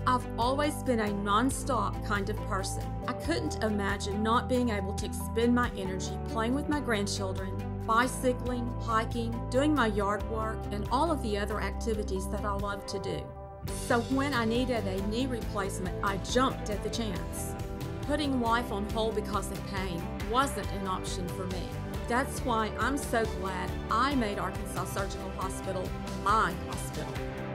I've always been a non-stop kind of person. I couldn't imagine not being able to expend my energy playing with my grandchildren, bicycling, hiking, doing my yard work, and all of the other activities that I love to do. So when I needed a knee replacement, I jumped at the chance. Putting life on hold because of pain wasn't an option for me. That's why I'm so glad I made Arkansas Surgical Hospital my hospital.